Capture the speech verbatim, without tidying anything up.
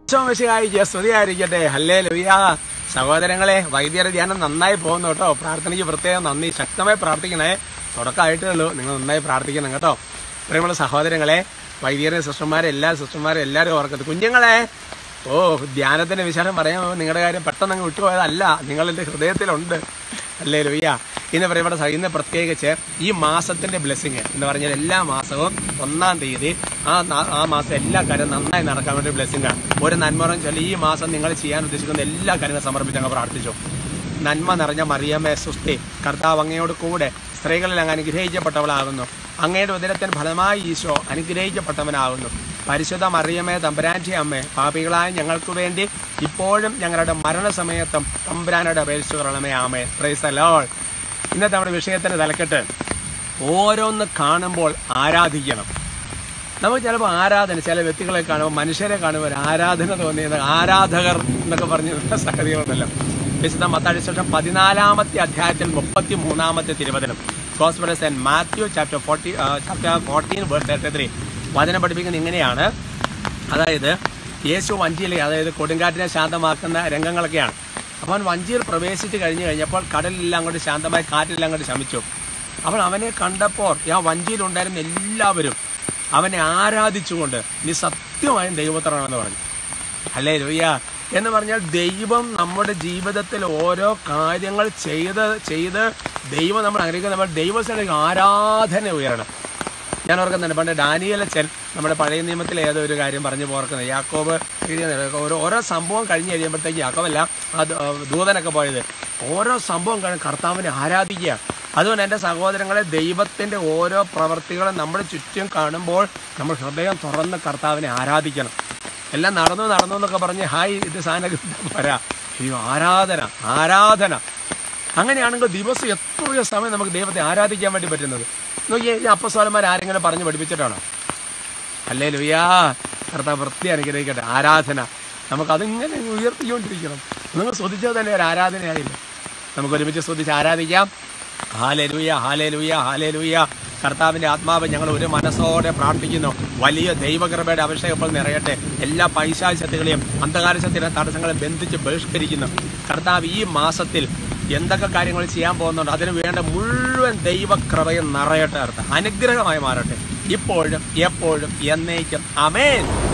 സ്തുതിയായിരിക്കട്ടെ. ഹല്ലേലൂയ. സഹോദരങ്ങളെ, വൈദ്യര ധ്യാനം നന്നായി പോകുന്നു കേട്ടോ. പ്രാർത്ഥനയ്ക്ക് പ്രത്യേകം നന്ദി. ശക്തമായി പ്രാർത്ഥിക്കണേ. തുടക്കമായിട്ടേ ഉള്ളൂ. നിങ്ങൾ നന്നായി പ്രാർത്ഥിക്കണം കേട്ടോ. പ്രിയമുള്ള സഹോദരങ്ങളെ, വൈദ്യരെ സിസ്റ്റർമാരെ എല്ലാ സിസ്റ്റർമാരും എല്ലാവരും ഓർക്കരുത്. കുഞ്ഞുങ്ങളെ, ഓ ധ്യാനത്തിന്റെ വിശേഷം പറയാൻ നിങ്ങളുടെ കാര്യം പെട്ടെന്ന് അങ്ങ് വിട്ടുപോയതല്ല, നിങ്ങളുടെ ഹൃദയത്തിലുണ്ട്. ഹല്ലേലൂയ. ഇന്ന് പ്രിയപ്പെട്ട ഇന്ന് പ്രത്യേകിച്ച് ഈ മാസത്തിന്റെ ബ്ലെസ്സിങ് എന്ന് പറഞ്ഞാൽ എല്ലാ മാസവും ഒന്നാം തീയതി ആ ആ മാസം എല്ലാ കാര്യം നന്നായി നടക്കാൻ വേണ്ടി ബ്ലെസ്സിങ്ങാണ്. ഒരു നന്മറും ചൊല്ലി ഈ മാസം നിങ്ങൾ ചെയ്യാൻ ഉദ്ദേശിക്കുന്ന എല്ലാ കാര്യങ്ങളും സമർപ്പിച്ച് അങ്ങ് പ്രാർത്ഥിച്ചു. നന്മ നിറഞ്ഞ മറിയമേ സുസ്തി, കർത്താവ് അങ്ങയോട് കൂടെ സ്ത്രീകളിൽ അങ്ങ് അനുഗ്രഹിക്കപ്പെട്ടവളാകുന്നു. അങ്ങയുടെ ഉദരത്തിന് ഫലമായി ഈശോ അനുഗ്രഹിക്കപ്പെട്ടവനാകുന്നു. പരിശുദ്ധ മറിയമേ തമ്പുരാന്റെ അമ്മേ, പാപികളായ ഞങ്ങൾക്ക് വേണ്ടി ഇപ്പോഴും ഞങ്ങളുടെ മരണസമയത്തും തമ്പുരാനോട് അപേക്ഷിച്ചുകൊള്ളണമേ. ആമേൻ. Praise the lord. ഇന്നത്തെ നമ്മുടെ വിഷയത്തിന് തലക്കെട്ട് ഓരോന്ന് കാണുമ്പോൾ ആരാധിക്കണം. നമുക്ക് ചിലപ്പോൾ ആരാധന, ചില വ്യക്തികളെ കാണുമ്പോൾ, മനുഷ്യരെ കാണുമ്പോൾ ഒരു ആരാധന തോന്നിയത് ആരാധകർ എന്നൊക്കെ പറഞ്ഞ സംഗതികളുണ്ടല്ലോ. വിശുദ്ധ മത്തായി സുവിശേഷം പതിനാലാമത്തെ അധ്യായത്തിൽ മുപ്പത്തി മൂന്നാമത്തെ തിരുവചനം, gospel of saint Matthew chapter forty chapter fourteen verse thirty three വചനം പഠിപ്പിക്കുന്നത് ഇങ്ങനെയാണ്. അതായത് യേശു വഞ്ചിയിൽ, അതായത് കൊടുങ്കാറ്റിനെ ശാന്തമാക്കുന്ന രംഗങ്ങളൊക്കെയാണ്. അവൻ വഞ്ചിയിൽ പ്രവേശിച്ച് കഴിഞ്ഞു കഴിഞ്ഞപ്പോൾ കടലെല്ലാം കൊണ്ട് ശാന്തമായി, കാറ്റെല്ലാം കൊണ്ട് ശമിച്ചു. അപ്പോൾ അവനെ കണ്ടപ്പോൾ ആ വഞ്ചിയിലുണ്ടായിരുന്ന എല്ലാവരും അവനെ ആരാധിച്ചുകൊണ്ട് നീ സത്യമായും ദൈവപുത്രനാണെന്ന് പറഞ്ഞു. ഹല്ലേലൂയ. എന്ന് പറഞ്ഞാൽ ദൈവം നമ്മുടെ ജീവിതത്തിൽ ഓരോ കാര്യങ്ങൾ ചെയ്ത് ചെയ്ത് ദൈവം നമ്മൾ അനുഗ്രഹിക്കുന്ന നമ്മൾ ദൈവസ്ഥലേക്ക് ആരാധന ഉയരണം. ഞാൻ ഓർക്കുന്നുണ്ട്, പണ്ട് ഡാനിയേലച്ചൻ നമ്മുടെ പഴയ നിയമത്തിൽ ഏതോ ഒരു കാര്യം പറഞ്ഞു ഓർക്കുന്നത്, യാക്കോബ് ഓരോ ഓരോ സംഭവം കഴിഞ്ഞ് കഴിയുമ്പോഴത്തേക്ക് യാക്കോബല്ല ആ ദൂതനൊക്കെ പോയത് ഓരോ സംഭവം കഴിഞ്ഞ് കർത്താവിനെ ആരാധിക്കുക. അതുകൊണ്ട് എൻ്റെ സഹോദരങ്ങളെ, ദൈവത്തിൻ്റെ ഓരോ പ്രവർത്തികളും നമ്മുടെ ചുറ്റും കാണുമ്പോൾ നമ്മൾ ഹൃദയം തുറന്ന് കർത്താവിനെ ആരാധിക്കണം. എല്ലാം നടന്നു നടന്നു എന്നൊക്കെ പറഞ്ഞ് ഹായ് ഇത് സാധനം വരാ. അയ്യോ, ആരാധന ആരാധന. അങ്ങനെയാണെങ്കിൽ ദിവസം എത്രയോ സമയം നമുക്ക് ദൈവത്തെ ആരാധിക്കാൻ വേണ്ടി പറ്റുന്നത്. നോക്കിയേ, ഈ അപ്പസ്തോലന്മാർ ആരെങ്കിലും പറഞ്ഞ് പഠിപ്പിച്ചിട്ടാണോ? ഹല്ലേലൂയാ. കർത്താവ് വൃത്തി അനുഗ്രഹിക്കട്ടെ. ആരാധന നമുക്കതിങ്ങനെ ഉയർത്തിക്കൊണ്ടിരിക്കണം. നിങ്ങൾ ശ്രദ്ധിച്ചാൽ തന്നെ ഒരു ആരാധനയായില്ല. നമുക്ക് ഒരുമിച്ച് ശ്രദ്ധിച്ച് ആരാധിക്കാം. Hallelujah, hallelujah, hallelujah. കർത്താവിൻ്റെ ആത്മാവ് ഞങ്ങൾ ഒരു മനസ്സോടെ പ്രാർത്ഥിക്കുന്നു. വലിയ ദൈവകൃപയുടെ അഭിഷേകം ഇപ്പോൾ നിറയട്ടെ. എല്ലാ പൈശാചികതകളെയും അന്ധകാരശക്തിയുടെ തടസ്സങ്ങളെ ബന്ധിച്ച് ബഹിഷ്കരിക്കുന്നു. കർത്താവ് ഈ മാസത്തിൽ എന്തൊക്കെ കാര്യങ്ങൾ ചെയ്യാൻ പോകുന്നുണ്ട് അതിന് വേണ്ട മുഴുവൻ ദൈവകൃപയും നിറയട്ടെ. അർത്ഥം അനുഗ്രഹമായി മാറട്ടെ, ഇപ്പോഴും എപ്പോഴും എന്നേക്കും. ആമേൻ.